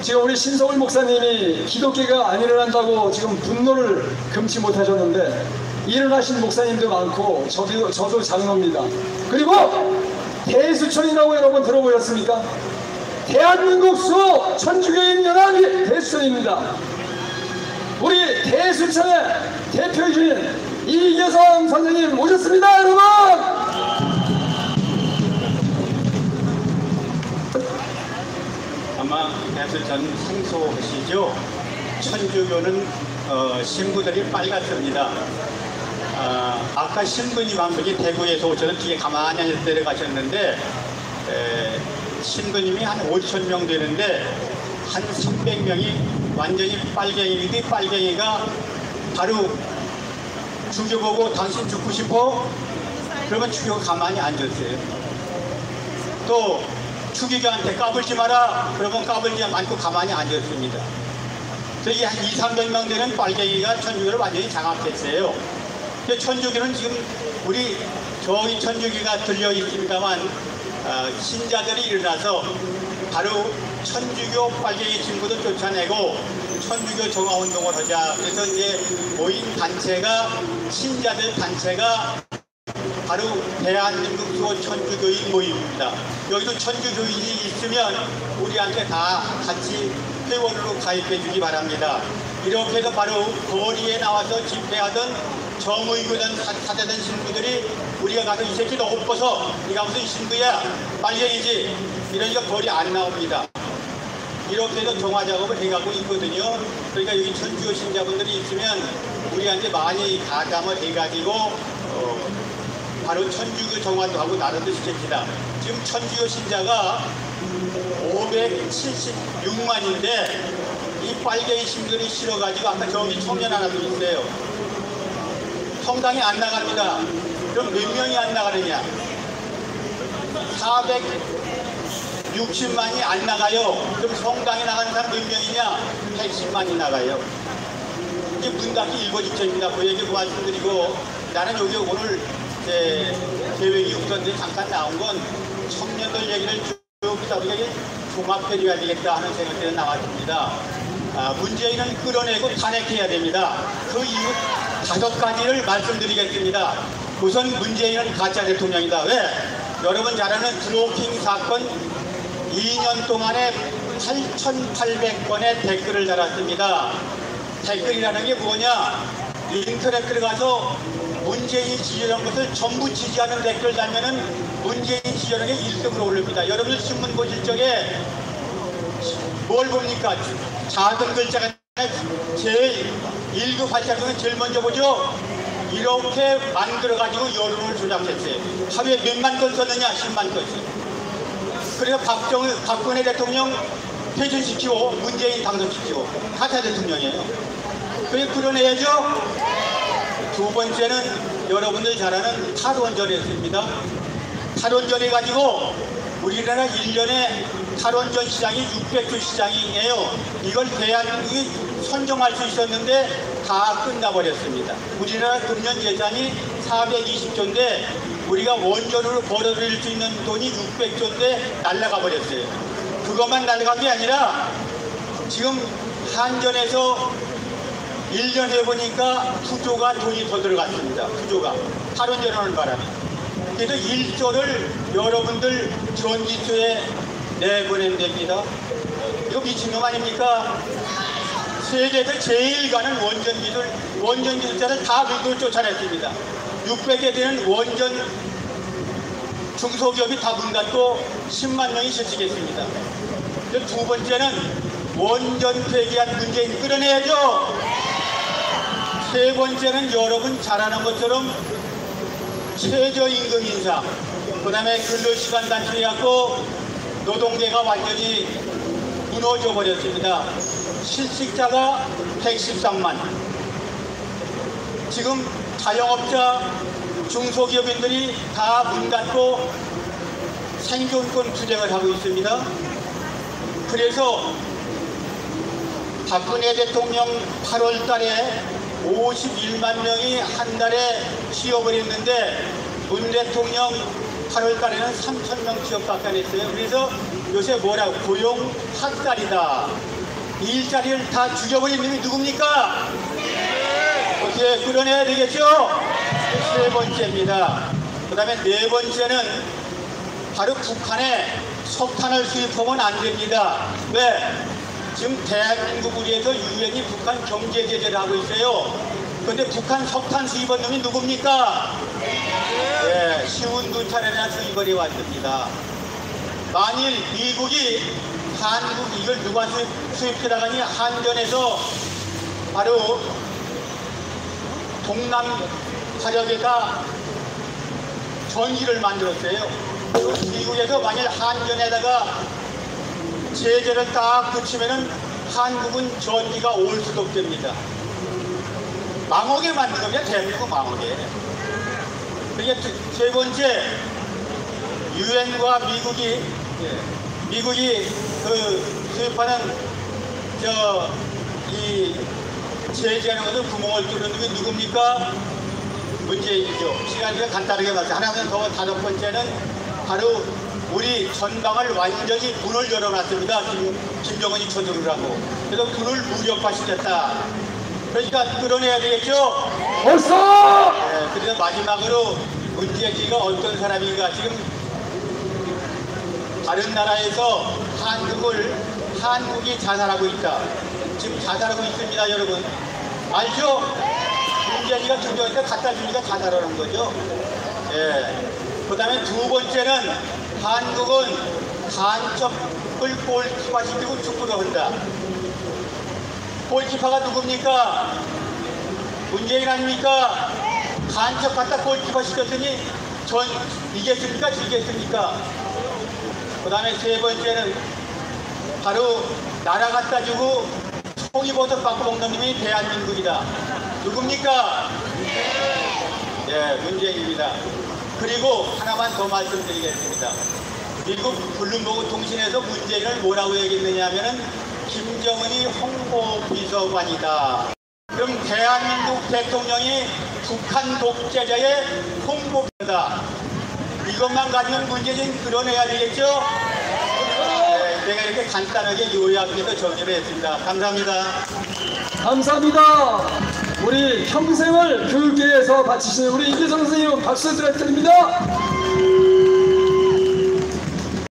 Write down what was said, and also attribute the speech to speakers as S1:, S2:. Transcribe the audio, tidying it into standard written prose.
S1: 지금 우리 신성울 목사님이 기독교가 안 일어난다고 지금 분노를 금치 못하셨는데 일어나신 목사님도 많고 저도 장로입니다. 그리고 대수천이라고 여러분 들어보셨습니까? 대한민국 수 천주교인 연합이 대수천입니다. 우리 대수천의 대표이신 이계성 선생님 모셨습니다, 여러분!
S2: 아마 대수천 생소하시죠? 천주교는 신부들이 빨갛습니다. 아까 신부님 한 분이 대구에서 오셔서 뒤에 가만히 내려가셨는데 신부님이 한 5,000명 되는데 한 300명이 완전히 빨갱이인데 빨갱이가 바로 주교 보고 당신 죽고 싶어? 그러면 주교가 가만히 앉았어요. 또 주교한테 까불지 마라 그러면 까불지 않고 가만히 앉았습니다. 저기 한 200~300명 되는 빨갱이가 천주교를 완전히 장악했어요. 천주교는 지금 우리 저기 천주교가 들려 있습니다만 신자들이 일어나서 바로 천주교 빨갱이 친구도 쫓아내고 천주교 정화운동을 하자. 그래서 이제 모인 단체가 신자들 단체가 바로 대한민국 천주교인 모임입니다. 여기도 천주교인이 있으면 우리한테 다 같이 회원으로 가입해 주기 바랍니다. 이렇게 해서 바로 거리에 나와서 집회하던 정의교단 사대된 신부들이 우리가 가서 이 새끼 너 옷 벗어 네가 무슨 신부야 빨갱이지 이러니까 거리 안 나옵니다. 이렇게 해서 정화 작업을 해가고 있거든요. 그러니까 여기 천주교 신자분들이 있으면 우리한테 많이 가담을 해가지고 바로 천주교 정화도 하고 나름도 시킵니다. 지금 천주교 신자가 576만인데 이 빨갱이 신들이 싫어가지고 아까 저기 청년 하나도 있어요. 성당에 안 나갑니다. 그럼 몇 명이 안 나가느냐? 460만이 안 나가요. 그럼 성당에 나가는 사람 몇 명이냐? 110만이 나가요. 이게 문 닫기 일보 직전입니다. 그 얘기 말씀드리고 나는 여기 오늘 제 계획이 우선데 잠깐 나온 건 청년들 얘기를 쭉 우리가 종합해줘야 되겠다 하는 생각 때문에 나왔습니다. 문재인은 끌어내고 탄핵해야 됩니다. 그 이유 5가지를 말씀드리겠습니다. 우선 문재인은 가짜 대통령이다. 왜? 여러분 잘 아는 드로킹 사건 2년 동안에 8,800건의 댓글을 달았습니다. 댓글이라는 게 뭐냐? 인터넷 들어가서 문재인 지지하는 것을 전부 지지하는 댓글 달면은 문재인 지지하는 게 1등으로 올립니다. 여러분들 신문 보실 적에 뭘 봅니까? 작은 글자가 제일 1급 발자국은 제일 먼저 보죠? 이렇게 만들어가지고 여론을 조작했어요. 하루에 몇만 건 썼느냐? 10만 건씩. 그래서 박근혜 대통령 퇴진시키고 문재인 당선시키고 가짜 대통령이에요. 그래서 끌어내야죠. 두 번째는 여러분들 잘 아는 탈원전이었습니다. 탈원전 해가지고 우리나라 1년에 탈원전 시장이 600조 시장이에요. 이걸 대한민국이 선정할 수 있었는데 다 끝나버렸습니다. 우리나라 금년 예산이 420조인데 우리가 원전으로 벌어들일 수 있는 돈이 600조인데 날아가 버렸어요. 그것만 날아간 게 아니라 지금 한전에서 1년 해보니까 9조가 돈이 더 들어갔습니다. 9조가. 탈원전하는 바람에. 그래서 1조를 여러분들 전기세에 내보내면 됩니다. 이거 미친놈 아닙니까? 세계에서 제일 가는 원전 기술자를 다 미국을 쫓아냈습니다. 600개 되는 원전 중소기업이 다 문 닫고 10만 명이 실직했습니다. 두 번째는 원전 폐기한 문재인 끌어내야죠. 세 번째는 여러분 잘 아는 것처럼 최저임금 인상, 그 다음에 근로시간 단축해갖고 노동계가 완전히 무너져 버렸습니다. 실직자가 113만. 지금 자영업자, 중소기업인들이 다 문 닫고 생존권 투쟁을 하고 있습니다. 그래서 박근혜 대통령 8월 달에 51만 명이 한 달에 취업을 했는데 문 대통령 8월 달에는 3,000명 취업밖에 안 했어요. 그래서 요새 뭐라고 고용 학살이다. 일자리를 다 죽여버린 놈이 누굽니까? 어떻게 끌어내야 되겠죠? 세 번째입니다. 그 다음에 네 번째는 바로 북한에 석탄을 수입하면 안 됩니다. 왜? 지금 대한민국 우리에서 유엔이 북한 경제 제재를 하고 있어요. 그런데 북한 석탄 수입한 놈이 누굽니까? 네, 쉬운 두 차례나 수입을 해왔습니다. 만일 미국이 한국 이걸 누가 수입해 나가니 한전에서 바로 동남 화력에다 전기를 만들었어요. 미국에서 만일 한전에다가 제재를 딱 붙이면은 한국은 전기가 올 수도 없답니다. 망하게 만든 겁니다. 대한민국 망하게. 그게 세 번째, 유엔과 미국이 그 수입하는 이 제재하는 것을 구멍을 뚫는 게 누굽니까? 문재인이죠. 시간이 간단하게 말해서 하나는 더 다섯 번째는 바로 우리 전방을 완전히 문을 열어놨습니다. 김정은이 쳐들으라고. 그래서 문을 무력화시켰다. 그러니까 끌어내야 되겠죠?
S1: 벌써!
S2: 네, 그래서 마지막으로 문재인이가 어떤 사람인가. 지금 다른 나라에서 한국이 자살하고 있다. 지금 자살하고 있습니다, 여러분. 알죠? 문재인이가 김정은한테 갖다 주니까 자살하는 거죠. 예. 그 다음에 두 번째는 한국은 간첩을 골키퍼시키고 축구를 한다. 골키퍼가 누굽니까? 문재인 아닙니까? 간첩 갖다 골키퍼 시켰더니 이겼습니까? 지겠습니까? 그 다음에 세 번째는 바로 나라 갖다 주고 송이버섯 받고 먹는 놈이 대한민국이다. 누굽니까? 예, 문재인입니다. 그리고 하나만 더 말씀드리겠습니다. 미국 블룸버그 통신에서 문재인을 뭐라고 얘기했느냐 하면은 김정은이 홍보비서관이다. 그럼 대한민국 대통령이 북한 독재자의 홍보비서다. 이것만 가지면 문재인 끌어내야 되겠죠? 네, 내가 이렇게 간단하게 요약해서 정리를 했습니다. 감사합니다.
S1: 감사합니다. 우리 평생을 교육계에서 바치신 우리 이재성 선생님 박수 드립니다.